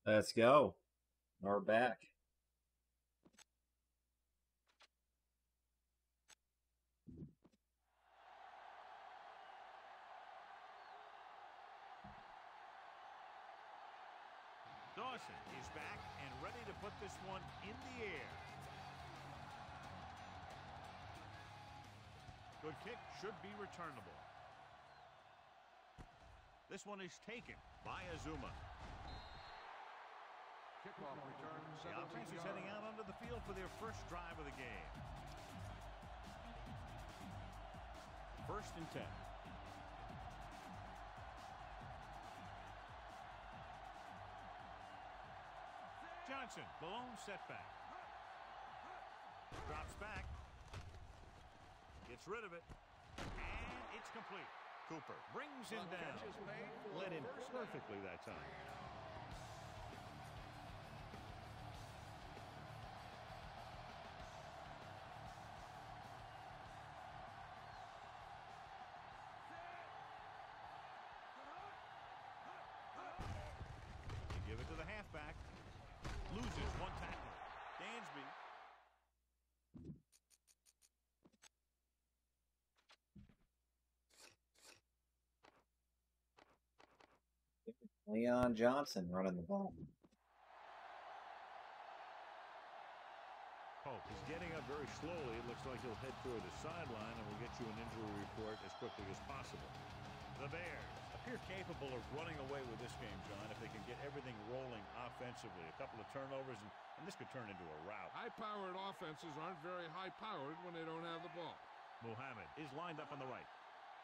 Let's go. We're back. Dawson is back and ready to put this one in the air. Good kick, should be returnable. This one is taken by Azuma. Kickoff return. The offense is heading out onto the field for their first drive of the game. 1st and 10. Johnson, the lone setback. Drops back. Gets rid of it. And it's complete. Cooper brings him down. Led him perfectly that time. They give it to the halfback. Loses one tackle. Dansby. Leon Johnson running the ball. Pope is getting up very slowly. It looks like he'll head toward the sideline, and we'll get you an injury report as quickly as possible. The Bears appear capable of running away with this game, John, if they can get everything rolling offensively. A couple of turnovers, and this could turn into a rout. High-powered offenses aren't very high-powered when they don't have the ball. Muhammad is lined up on the right.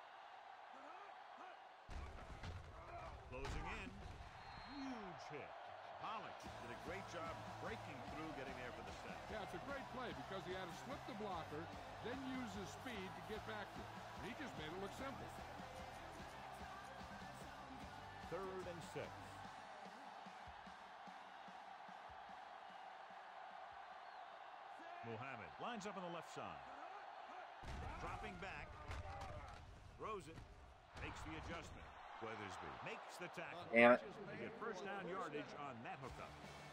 Closing in. Huge hit. Pollock did a great job breaking through, getting there for the set. Yeah, it's a great play because he had to slip the blocker, then use his speed to get back to it. And he just made it look simple. 3rd and 6. Muhammad lines up on the left side. Dropping back. Throws it. Makes the adjustment. Weathersby makes the tackle. Damn it. They get first down yardage on that hookup.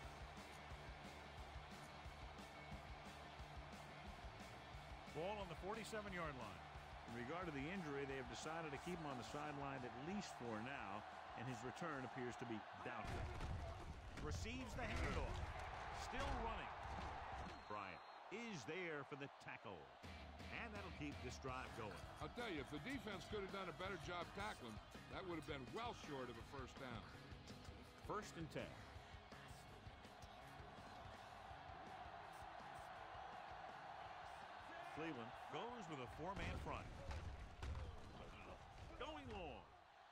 Ball on the 47-yard line. In regard to the injury, they have decided to keep him on the sideline at least for now, and his return appears to be doubtful. Receives the handoff. Still running. Bryant is there for the tackle. And that'll keep this drive going. I'll tell you, if the defense could have done a better job tackling, that would have been well short of a first down. 1st and 10. Cleveland goes with a 4-man front. Going long.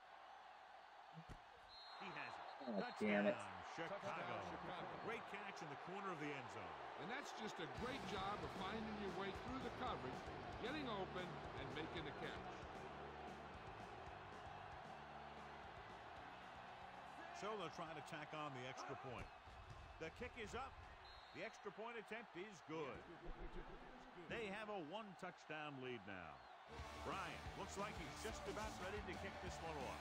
He has it. Oh, Touchdown, damn it. Chicago. Great catch in the corner of the end zone. And that's just a great job of finding your way through the coverage, getting open, and making the catch. So they'll try to tack on the extra point. The kick is up. The extra point attempt is good. They have a 1-touchdown lead now. Bryant looks like he's just about ready to kick this one off.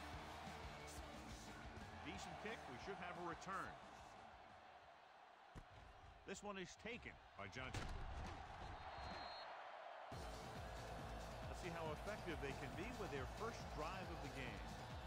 Decent kick. We should have a return. This one is taken by Johnson. Let's see how effective they can be with their first drive of the game.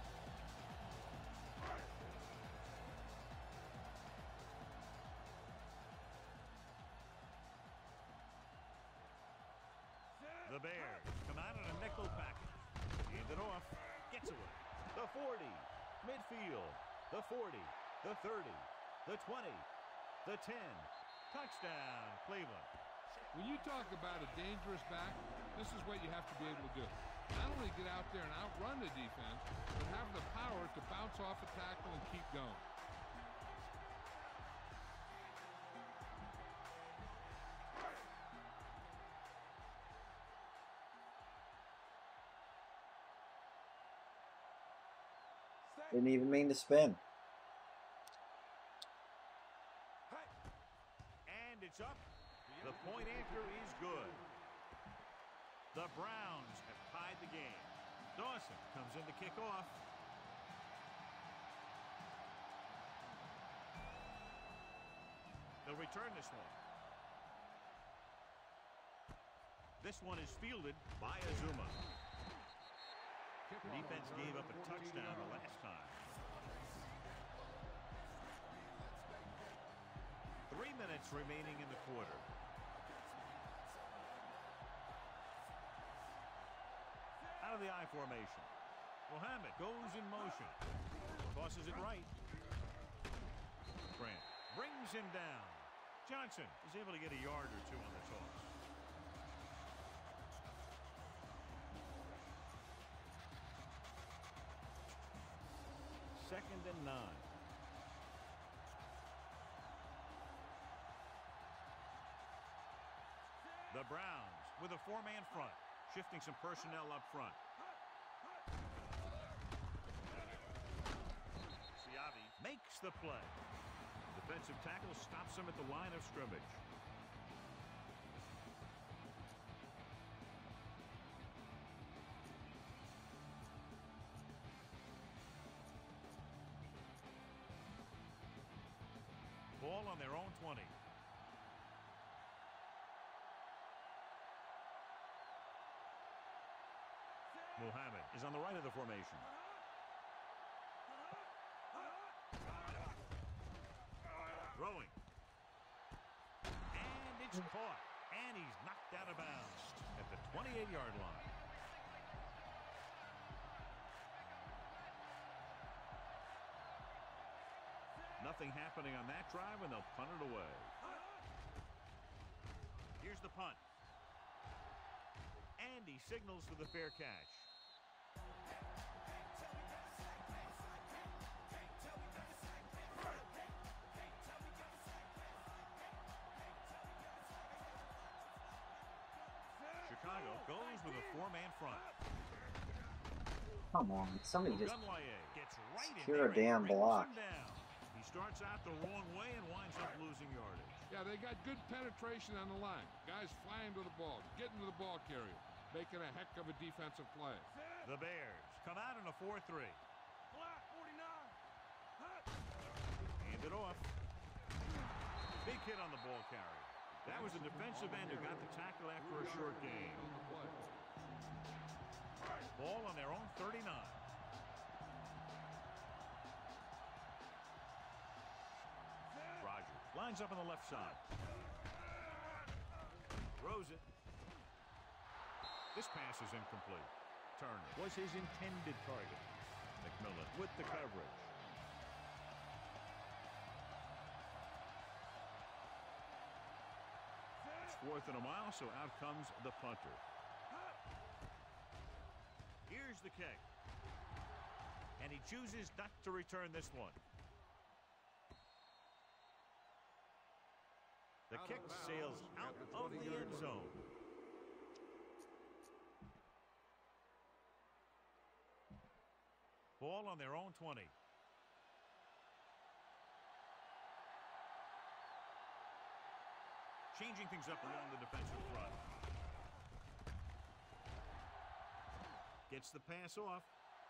The Bears come out in a nickel package. Hand it off. Gets away. The 40. Midfield. The 40. The 30. The 20. The 10. Touchdown, Cleveland. When you talk about a dangerous back, this is what you have to be able to do. Not only get out there and outrun the defense, but have the power to bounce off a tackle and keep going. Didn't even mean to spin. And it's up. The point after is good. The Browns have tied the game. Dawson comes in to kick off. He'll return this one. This one is fielded by Azuma. The defense gave up a touchdown the last time. 3 minutes remaining in the quarter. Out of the I formation. Mohammed goes in motion. Tosses it right. Grant brings him down. Johnson is able to get a yard or two on the toss. Second and 9. The Browns with a 4-man front, shifting some personnel up front. Siavi makes the play. Defensive tackle stops him at the line of scrimmage. Ball on their own 20. Mohammed is on the right of the formation. Throwing. And it's caught. And he's knocked out of bounds at the 28-yard line. Nothing happening on that drive, and they'll punt it away. Here's the punt. And he signals for the fair catch. Chicago goes with a 4-man front. Come on, somebody just Gunlaye gets right in secure a there and damn brings block. him down. He starts out the wrong way and winds up losing yardage. Yeah, they got good penetration on the line. Guys flying to the ball, getting to the ball carrier, making a heck of a defensive play. The Bears come out in a 4-3. Hand it off. Big hit on the ball carrier. That was the defensive end who got the tackle after a short gain. Ball on their own 39. Rodgers lines up on the left side. Throws it. This pass is incomplete. Turner was his intended target. McMillan with the coverage. It's 4th and a mile, so out comes the punter. Here's the kick. And he chooses not to return this one. The kick sails out of the end zone. Ball on their own 20. Changing things up along the defensive front. Gets the pass off.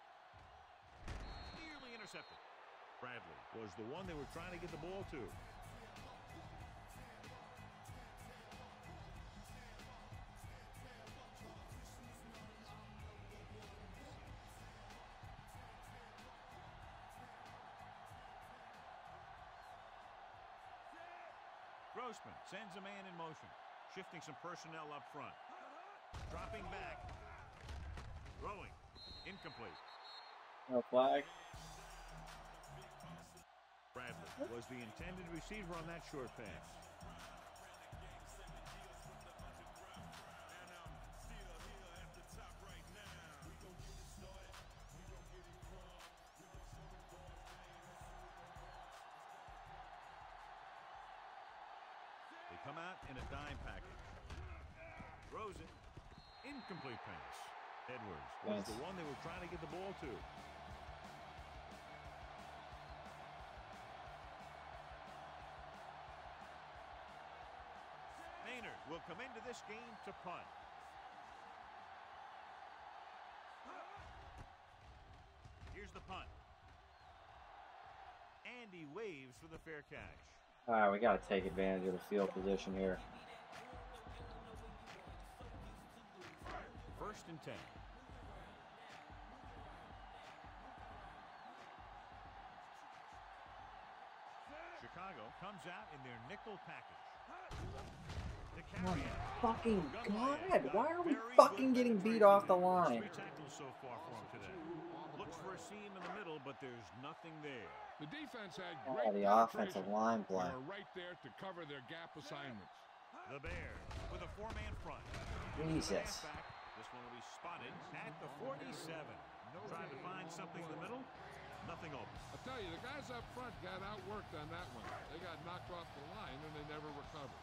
Nearly intercepted. Bradley was the one they were trying to get the ball to. Grossman sends a man in motion, shifting some personnel up front. Dropping back. Throwing. Incomplete. No flag. Bradley was the intended receiver on that short pass. They come out in a dime package. Throws it. Incomplete pass. Edwards was the one they were trying to get the ball to. Maynard will come into this game to punt. Here's the punt. And he waves for the fair catch. All right, we got to take advantage of the field position here. 1st and 10. Chicago comes out in their nickel package. Oh my fucking god! Why are we fucking getting beat off the line? 3 tackles so far for him today. Looks for a seam in the middle, but there's nothing there. The defense had Oh, great the offensive line They play. were right there to cover their gap assignments. The Bears with a 4-man front. Jesus. Halfback. This one will be spotted at the 47. Trying to find something in the middle. Nothing open. I'll tell you, the guys up front got outworked on that one. They got knocked off the line and they never recovered.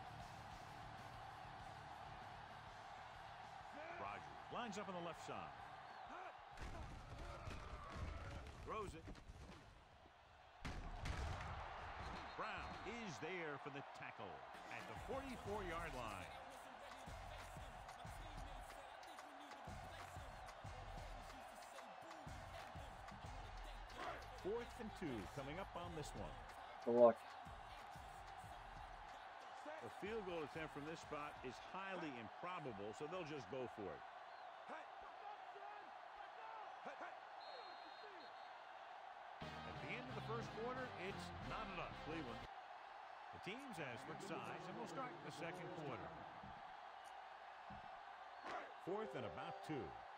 Rodgers lines up on the left side. Throws it. Brown is there for the tackle at the 44-yard line. Fourth and 2 coming up on this one. Look. A field goal attempt from this spot is highly improbable, so they'll just go for it. At the end of the first quarter, it's not enough. Cleveland. The teams has switched sides, and we'll start the second quarter. 4th and about 2.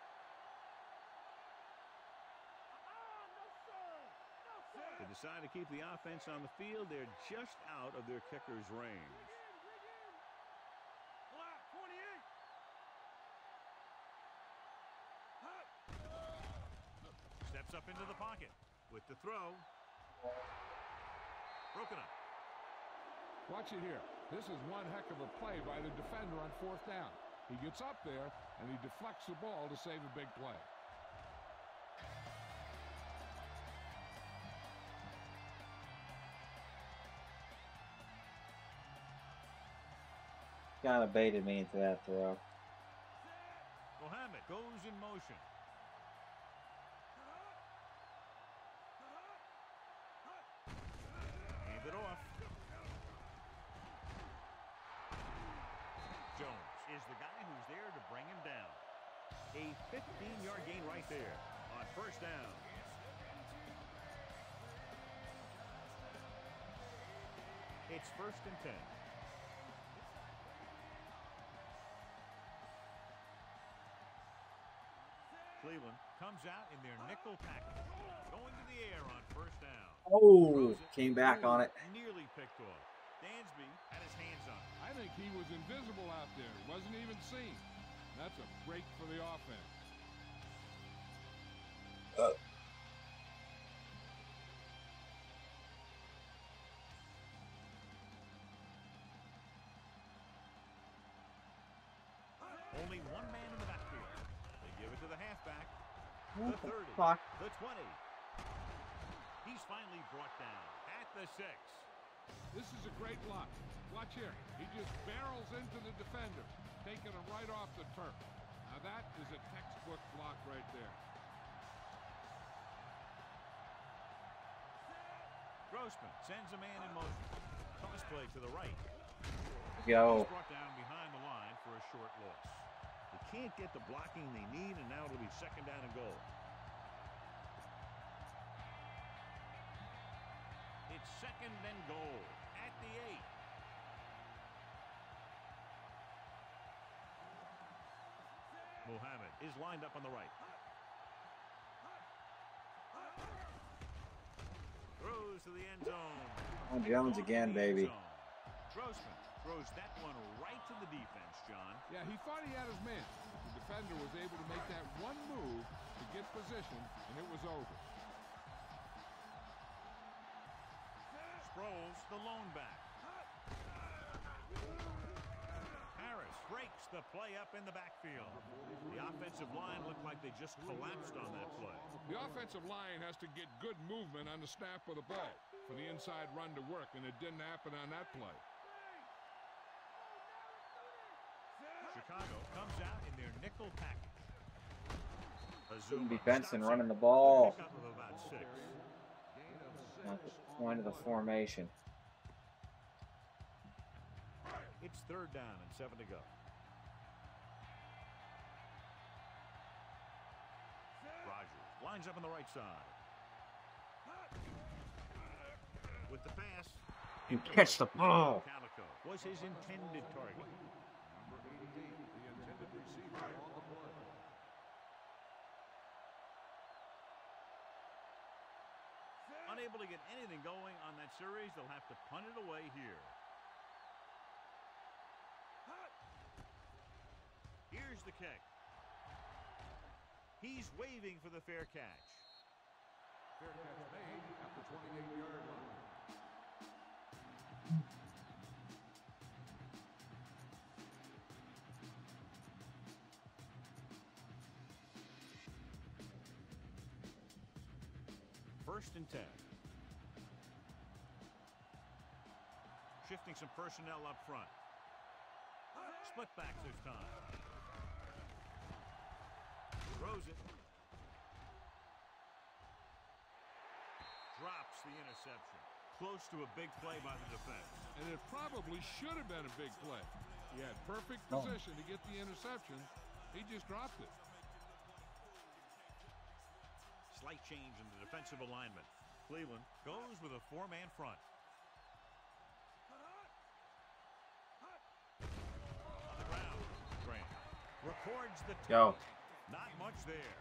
They decide to keep the offense on the field. They're just out of their kicker's range. Steps up into the pocket with the throw. Broken up. Watch it here. This is one heck of a play by the defender on 4th down. He gets up there and he deflects the ball to save a big play. Kind of baited me into that throw. Mohamed goes in motion. Hand it off. Jones is the guy who's there to bring him down. A 15-yard gain right there on 1st down. It's 1st and 10. Cleveland comes out in their nickel package. Going to the air on 1st down. Oh, came back on it. Nearly picked off. Dansby had his hands on it. I think he was invisible out there. Wasn't even seen. That's a break for the offense. Only one man in the backfield. They give it to the halfback. What The the 30. fuck? The 20. He's finally brought down at the 6. This is a great block. Watch here. He just barrels into the defender, taking him right off the turf. Now that is a textbook block right there. Grossman sends a man in motion. Toss play to the right. Go. He's brought down behind the line for a short loss. They can't get the blocking they need, and now it'll be 2nd down and goal. It's 2nd and goal at the 8. Mohamed is lined up on the right. Throws to the end zone. Oh, Jones again, baby. Grossman throws that one right to the defense, John. Yeah, he thought he had his man. The defender was able to make that one move to get position, and it was over. Sproles, the lone back. Harris breaks the play up in the backfield. The offensive line looked like they just collapsed on that play. The offensive line has to get good movement on the snap of the ball for the inside run to work, and it didn't happen on that play. Chicago comes out in their nickel package. Shouldn't be Benson running the ball. Pickup of about 6. Not the point of the formation. It's 3rd down and 7 to go. Rodgers lines up on the right side. With the pass. You catch the ball. Calico was his intended target. Number 88, the intended receiver on the play. Unable to get anything going on that series, they'll have to punt it away here. Here's the kick. He's waving for the fair catch. Fair catch made at the 28-yard line. First and 10. Shifting some personnel up front. Split back this time. Throws it. Drops the interception. Close to a big play by the defense. And it probably should have been a big play. He had perfect position to get the interception. He just dropped it. Slight change in the defensive alignment. Cleveland goes with a 4-man front. On the ground, Grant records the Go. Not much there.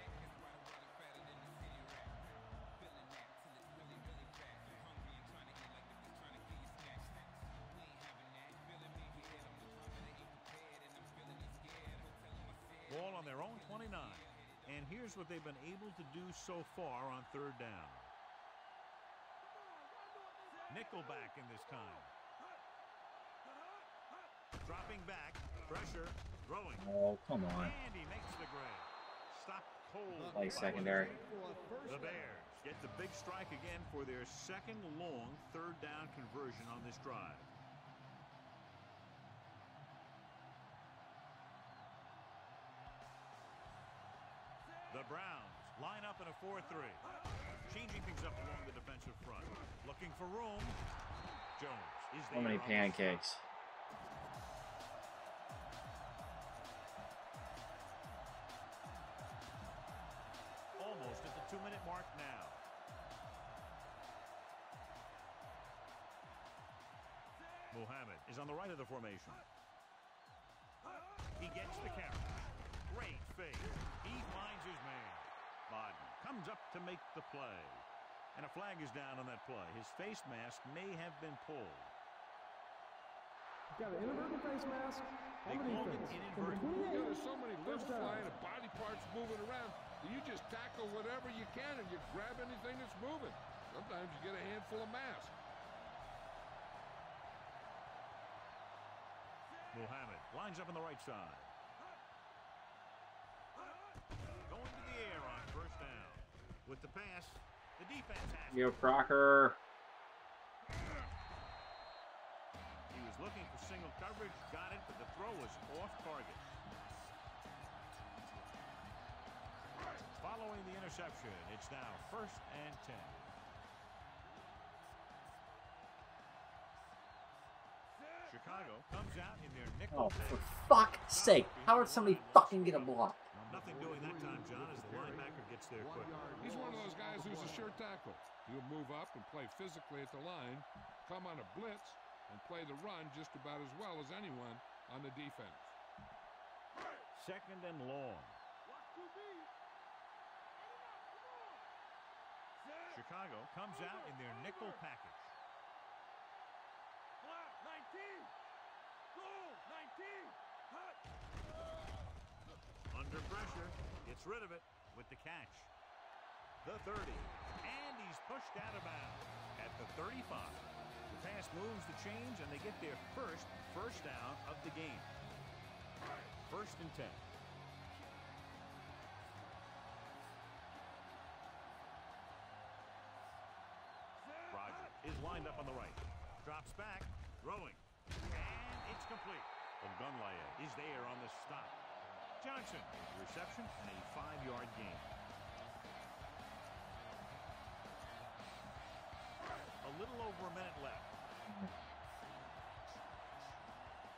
Ball on their own 29. And here's what they've been able to do so far on 3rd down. Nickelback in this time. Dropping back. Pressure. Throwing. Oh, come on. And he makes the grab. Stop cold. Play secondary. The Bears get the big strike again for their second long 3rd down conversion on this drive. The Browns line up in a 4-3. Changing things up along the defensive front. Looking for room. Jones is there. So many pancakes. Almost at the 2-minute mark now. Muhammad is on the right of the formation. He gets the carry. Great fake. He finds his man. Bodden comes up to make the play. And a flag is down on that play. His face mask may have been pulled. Got an inadvertent face mask. They called it inadvertent. There's so many limbs flying and body parts moving around. You just tackle whatever you can and you grab anything that's moving. Sometimes you get a handful of mass. Muhammad lines up on the right side. Going to the air on 1st down. With the pass, the defense has it. Yo, Crocker. He was looking for single coverage, got it, but the throw was off target. Following the interception, it's now 1st and 10. Chicago comes out in their nickel. Oh, for fuck's sake. How did somebody fucking get a block? Nothing doing that time, John, as the linebacker gets there quick. He's one of those guys who's a sure tackle. He'll move up and play physically at the line, come on a blitz, and play the run just about as well as anyone on the defense. 2nd and long. Chicago comes out in their nickel package. 19. Under pressure, gets rid of it with the catch. The 30, and he's pushed out of bounds at the 35. The pass moves the chains, and they get their first down of the game. 1st and 10. Rodgers is lined up on the right. Drops back, throwing, and it's complete. Ogunlaye is there on the stop. Johnson, reception, and a 5-yard gain. A little over a minute left.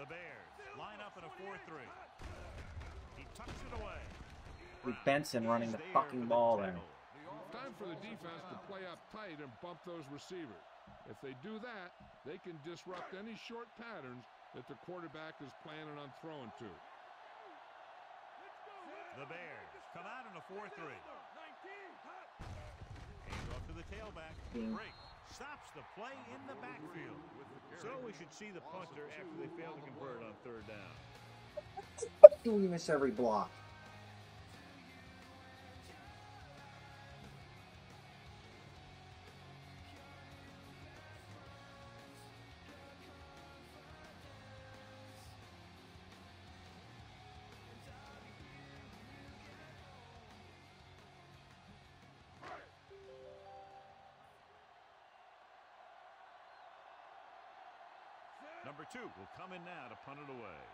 The Bears line up in a 4-3. He tucks it away. With Benson running the fucking ball there. Time for the defense to play up tight and bump those receivers. If they do that, they can disrupt any short patterns that the quarterback is planning on throwing to. The Bears come out in a 4-3. Hands off to the tailback. Break stops the play in the backfield. So we should see the punter after they fail to convert on 3rd down. Do we miss every block? Number 2 will come in now to punt it away.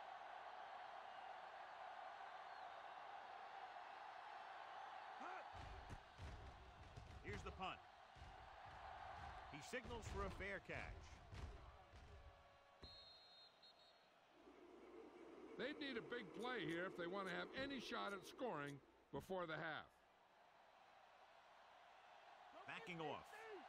Here's the punt. He signals for a fair catch. They need a big play here if they want to have any shot at scoring before the half. Backing off.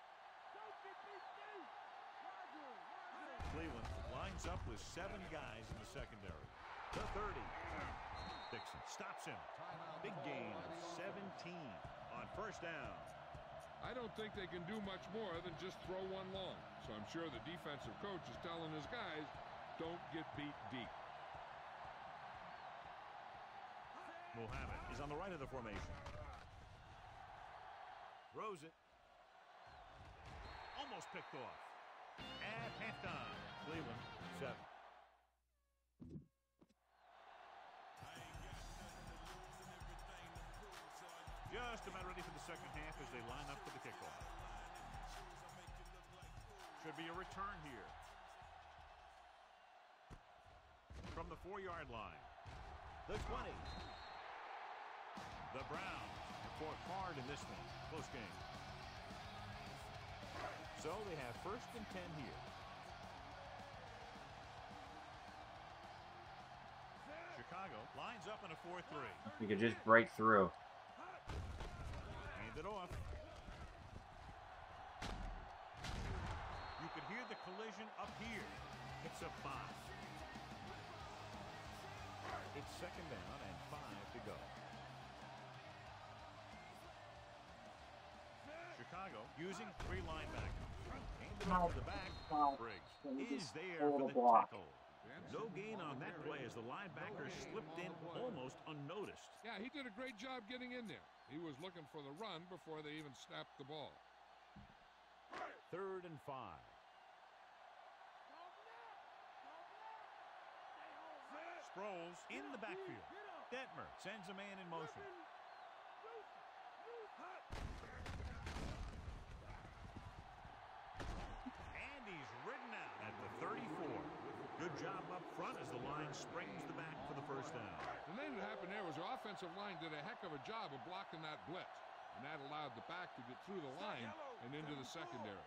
Cleveland lines up with 7 guys in the secondary. The 30. Dixon stops him. Big gain of 17 on 1st down. I don't think they can do much more than just throw one long. So I'm sure the defensive coach is telling his guys, don't get beat deep. Muhammad is on the right of the formation. Throws it. Almost picked off. At halftime, Cleveland 7. Just about ready for the second half as they line up for the kickoff. Should be a return here. From the 4-yard line. The 20. The Browns fought hard in this one. Close game. So they have 1st and 10 here. Chicago lines up in a 4-3. We could just break through. Hand it off. You could hear the collision up here. It's a 5. It's 2nd down and 5 to go. Chicago using 3 linebackers. Hand it off to the back. Briggs is there for the tackle. No gain on that play as the linebacker slipped in almost unnoticed. Yeah, he did a great job getting in there. He was looking for the run before they even snapped the ball. 3rd and 5. Sproles in the backfield. Detmer sends a man in motion. And he's ridden out at the 34. Good job up front as the line springs the back for the 1st down. The thing that happened there was the offensive line did a heck of a job of blocking that blitz. And that allowed the back to get through the line and into the secondary.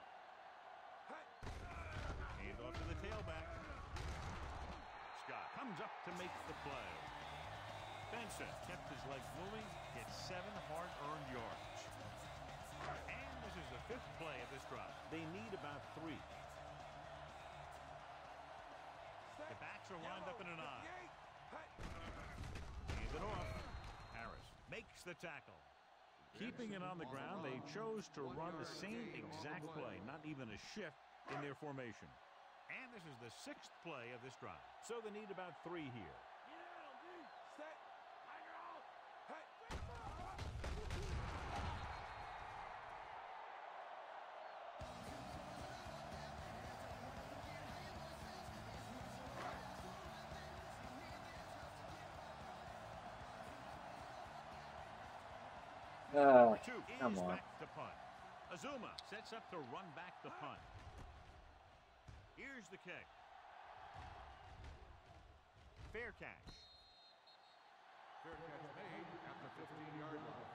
Hand off to the tailback. Scott comes up to make the play. Benson kept his legs moving, gets 7 hard-earned yards. And this is the 5th play of this drive. They need about 3. The backs are lined up in an I. Hands it off. Harris makes the tackle. Keeping it on the ground, they chose to run the same exact play, not even a shift in their formation. And this is the 6th play of this drive. So they need about 3 here. Come on. Back to punt. Azuma sets up to run back the punt. Here's the kick. Fair catch. Fair catch made at the 15-yard line.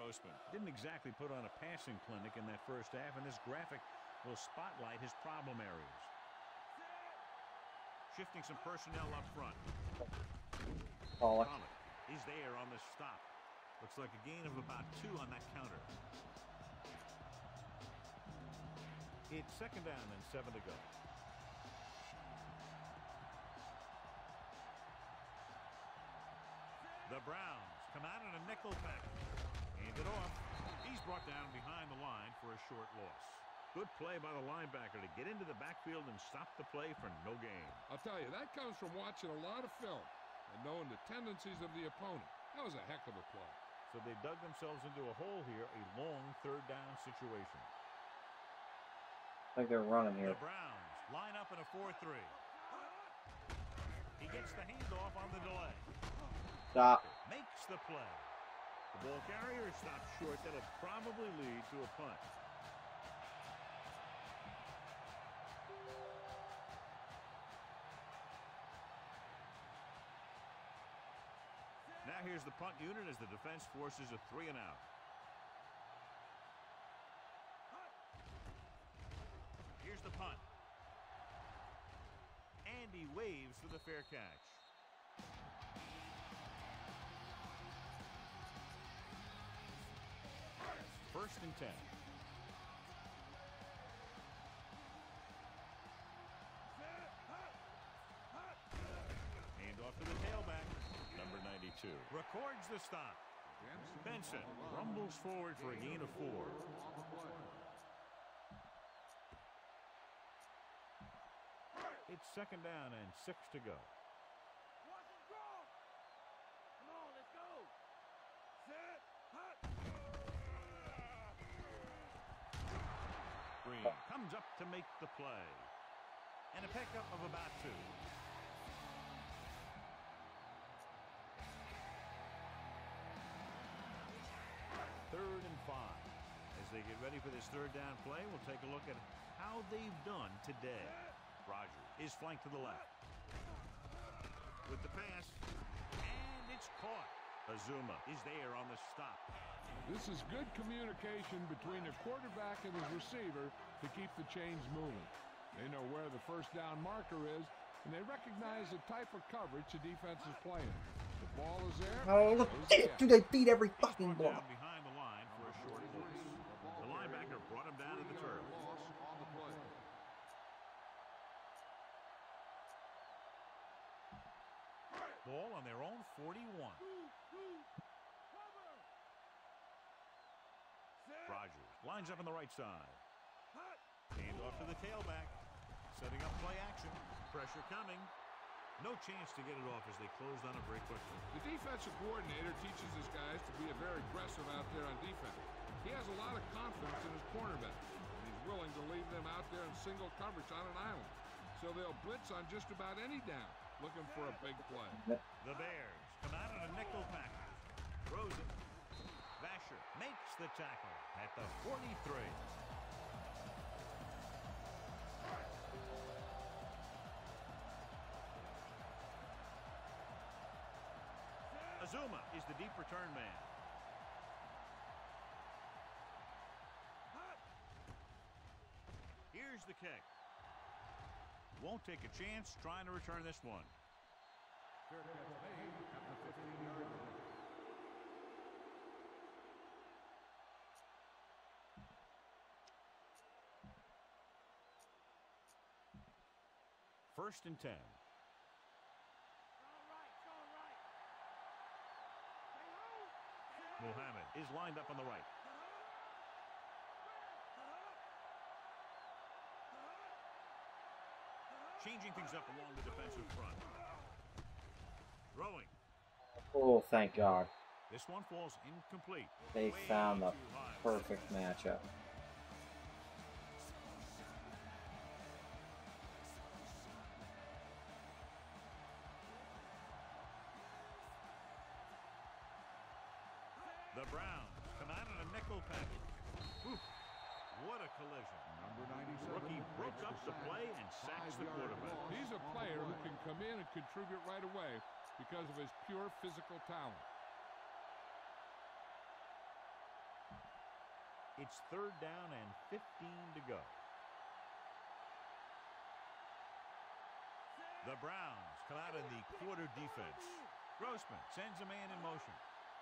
Grossman didn't exactly put on a passing clinic in that first half, and this graphic will spotlight his problem areas. Shifting some personnel up front. Pollock. He's there on the stop. Looks like a gain of about 2 on that counter. It's second down and 7 to go. The Browns come out in a nickel package. Hand it off. He's brought down behind the line for a short loss. Good play by the linebacker to get into the backfield and stop the play for no gain. I'll tell you, that comes from watching a lot of film and knowing the tendencies of the opponent. That was a heck of a play. So they dug themselves into a hole here, a long third down situation. Like they're running here. The Browns line up in a 4-3. He gets the handoff on the delay. Stop. Makes the play. The ball carrier stops short. That'll probably lead to a punt. Now here's the punt unit as the defense forces a 3 and out. Here's the punt. And he waves for the fair catch. First and 10. Hand off to the tailback. Number 92 records the stop. Benson rumbles forward for a gain of 4. It's second down and 6 to go. Green comes up to make the play. And a pickup of about 2. Third and 5. As they get ready for this third down play, we'll take a look at how they've done today. Rogers is flanked to the left. With the pass. And it's caught. Azuma is there on the stop. This is good communication between the quarterback and his receiver to keep the chains moving. They know where the first down marker is, and they recognize the type of coverage the defense is playing. The ball is there. Oh, look. Dude, they beat every fucking block. Behind the line for a short loss. The linebacker brought him down to the turf. Ball on their own 41. Rogers lines up on the right side. Hand off to the tailback. Setting up play action. Pressure coming. No chance to get it off as they closed on it very quickly. The defensive coordinator teaches his guys to be very aggressive out there on defense. He has a lot of confidence in his cornerback, and he's willing to leave them out there in single coverage on an island. So they'll blitz on just about any down, looking for a big play. The Bears come out in a nickel package. Throws it. Vasher makes the tackle at the 43. Azuma is the deep return man. Here's the kick. Won't take a chance trying to return this one. First and 10. Muhammad is lined up on the right. Changing things up along the defensive front. Throwing. Oh, thank God. This one falls incomplete. They found the perfect matchup. The Browns come out in a nickel package. Oof, what a collision. Number 97. Rookie broke up the play and sacks the quarterback. He's a player who can come in and contribute right away because of his pure physical talent. It's 3rd down and 15 to go. The Browns come out in the quarter defense. Grossman sends a man in motion.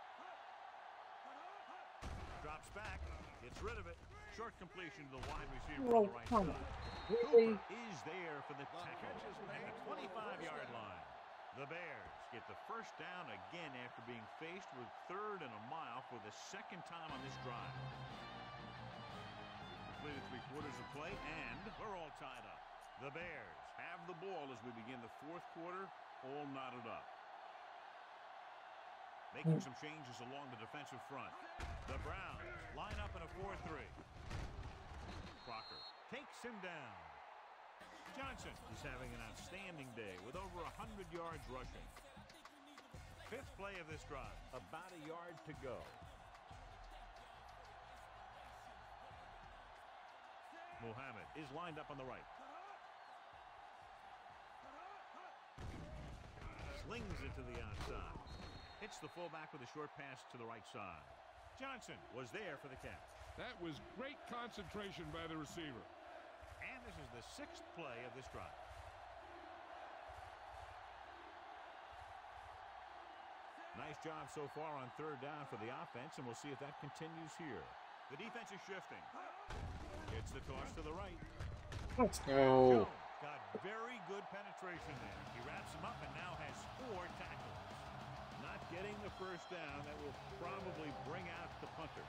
Drops back. Gets rid of it. Short completion to the wide receiver on the right side. Really? Cooper is there for the tackle at the 25-yard line. The Bears get the first down again after being faced with 3rd and a mile for the 2nd time on this drive. Completed 3/4 of play, and we're all tied up. The Bears have the ball as we begin the 4th quarter, all knotted up. Making some changes along the defensive front. The Browns line up in a 4-3. Crocker takes him down. Johnson is having an outstanding day with over 100 yards rushing. 5th play of this drive. About a yard to go. Muhammad is lined up on the right. Slings it to the outside. Hits the fullback with a short pass to the right side. Johnson was there for the catch. That was great concentration by the receiver. And this is the 6th play of this drive. Nice job so far on 3rd down for the offense, and we'll see if that continues here. The defense is shifting. It's the toss to the right. Let's go. Jones got very good penetration there. He wraps him up and now has 4 tackles. Not getting the first down. That will probably bring out the punter.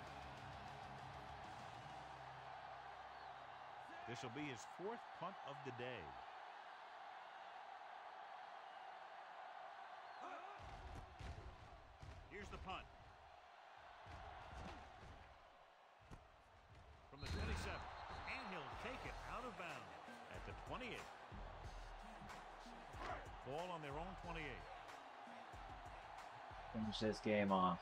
This will be his 4th punt of the day. Here's the punt. From the 27. And he'll take it out of bounds at the 28. Ball on their own 28. Finish this game off.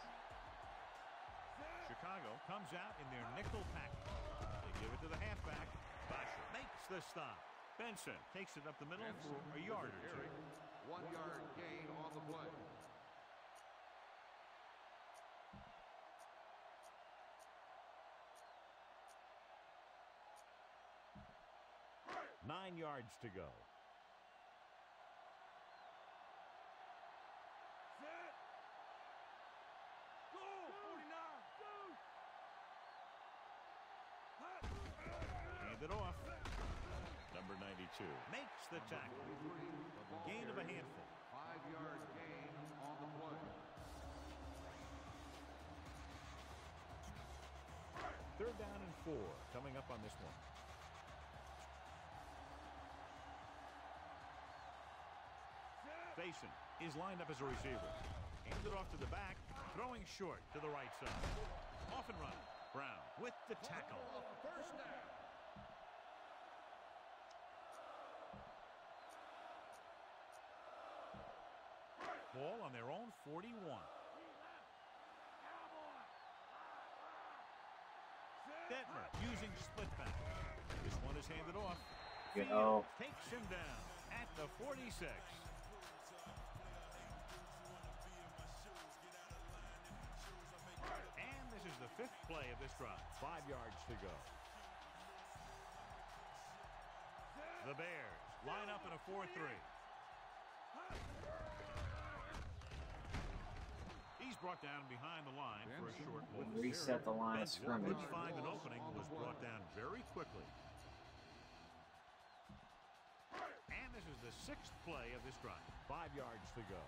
Chicago comes out in their nickel package. They give it to the halfback. Basher makes the stop. Benson takes it up the middle for a yard or 2. 1-yard gain on the play. Nine yards to go. Set. Go. 49. Hand it off. Number 92 makes the tackle. Gain of a handful. 5-yard gain on the play. 3rd down and 4 coming up on this one. Faison is lined up as a receiver. Hands it off to the back, throwing short to the right side. Off and running. Brown with the tackle. First down. Ball on their own 41. Detmer using split back. This one is handed off. Go. Takes him down at the 46. And this is the 5th play of this drive. 5 yards to go. The Bears line up in a 4-3. He's brought down behind the line for a short loss. Reset the line of scrimmage. Couldn't find an opening, was brought down very quickly. And this is the 6th play of this drive. 5 yards to go.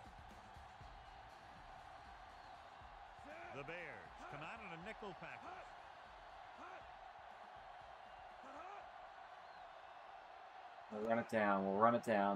The Bears come out in a nickel package. We'll run it down. We'll run it down.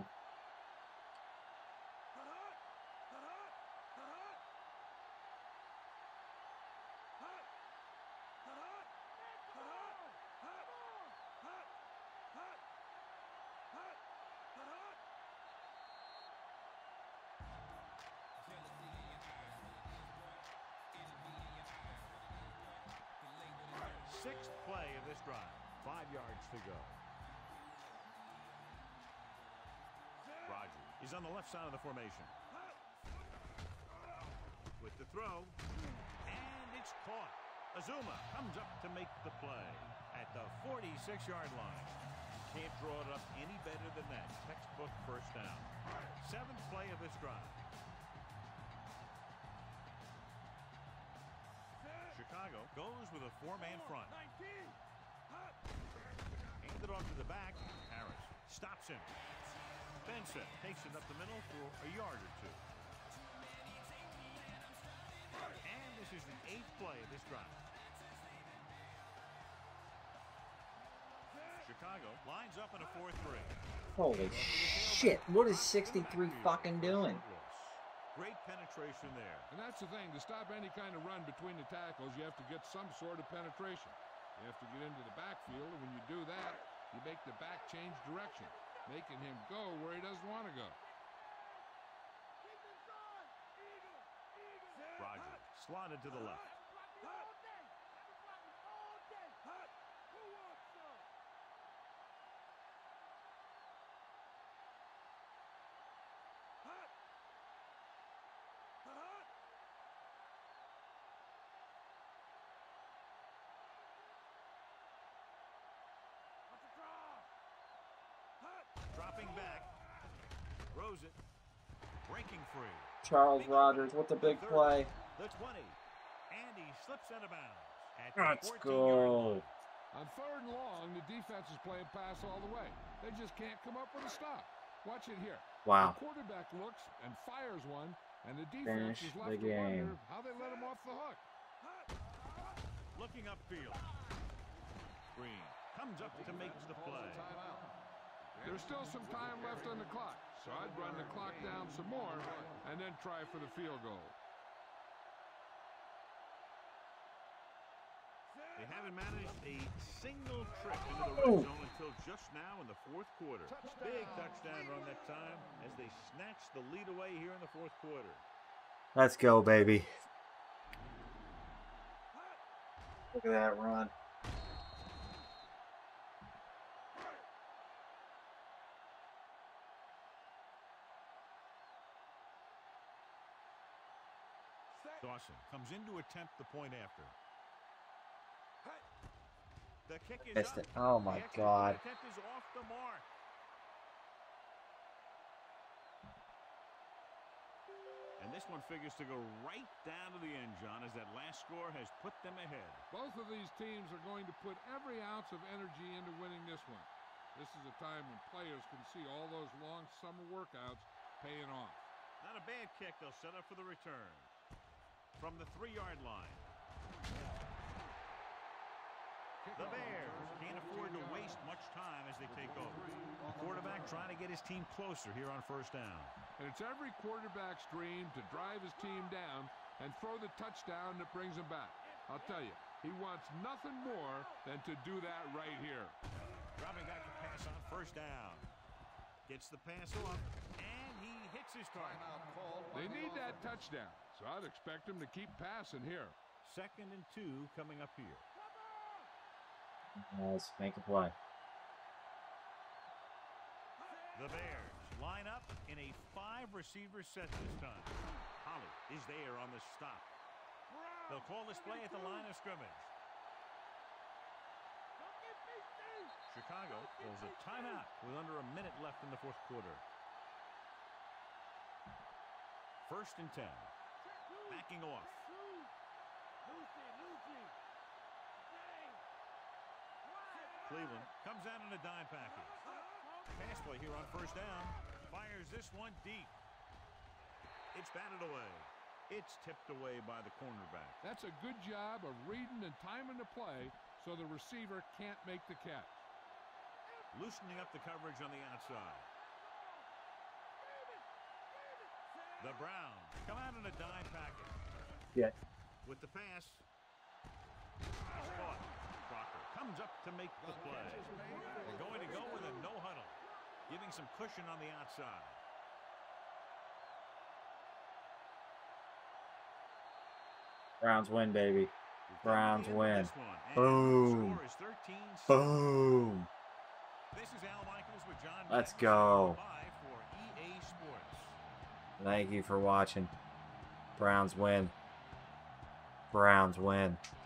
Sixth play of this drive. 5 yards to go. Rodgers is on the left side of the formation. With the throw. And it's caught. Azuma comes up to make the play at the 46-yard line. Can't draw it up any better than that. Textbook first down. 7th play of this drive. Chicago goes with a 4-man front. Handed off to the back. Harris stops him. Benson takes it up the middle for a yard or two. And this is the 8th play of this drive. Chicago lines up in a 4-3. Holy shit. What is 63 fucking doing? Great penetration there. And that's the thing. To stop any kind of run between the tackles, you have to get some sort of penetration. You have to get into the backfield, and when you do that, you make the back change direction, making him go where he doesn't want to go. Rogers slotted to the left. Dropping back. Throws it. Breaking free. Charles Rogers, what's a big play? The 20. And he slips out of bounds. Let's go. On 3rd and long, the defense is playing pass all the way. They just can't come up with a stop. Watch it here. Wow. The quarterback looks and fires one, and the defense Finish is left the to wonder game. how they let him off the hook. Looking upfield. Green comes up to make the play. There's still some time left on the clock, so I'd run the clock down some more and then try for the field goal. They haven't managed a single trip into the red zone until just now in the 4th quarter. Big touchdown run that time as they snatch the lead away here in the 4th quarter. Let's go, baby. Look at that run. Dawson comes in to attempt the point after. The kick is Missed up. it. Oh my God. The attempt is off the mark. And this one figures to go right down to the end, John, as that last score has put them ahead. Both of these teams are going to put every ounce of energy into winning this one. This is a time when players can see all those long summer workouts paying off. Not a bad kick. They'll set up for the return. From the 3-yard line. The Bears can't afford to waste much time as they take over. The quarterback trying to get his team closer here on 1st down. And it's every quarterback's dream to drive his team down and throw the touchdown that brings him back. I'll tell you, he wants nothing more than to do that right here. Dropping back to pass on 1st down. Gets the pass off, and he hits his target. They need that touchdown, so I'd expect him to keep passing here. 2nd and 2 coming up here. Let's make a play. The Bears line up in a 5-receiver set this time. Holly is there on the stop. They'll call this play at the line of scrimmage. Chicago calls a timeout with under a minute left in the 4th quarter. 1st and 10. Backing off. Cleveland comes out in a dime package. Pass play here on 1st down. Fires this one deep. It's batted away. It's tipped away by the cornerback. That's a good job of reading and timing the play so the receiver can't make the catch. Loosening up the coverage on the outside. The Browns come out in a dime package. Yeah. With the pass. He's caught. Crocker comes up to make the play. They're going to go with a no huddle, giving some cushion on the outside. Browns win, baby. Browns win. Boom. Boom. This is Al Michaels with John. Let's go. For EA Sports. Thank you for watching. Browns win. Browns win.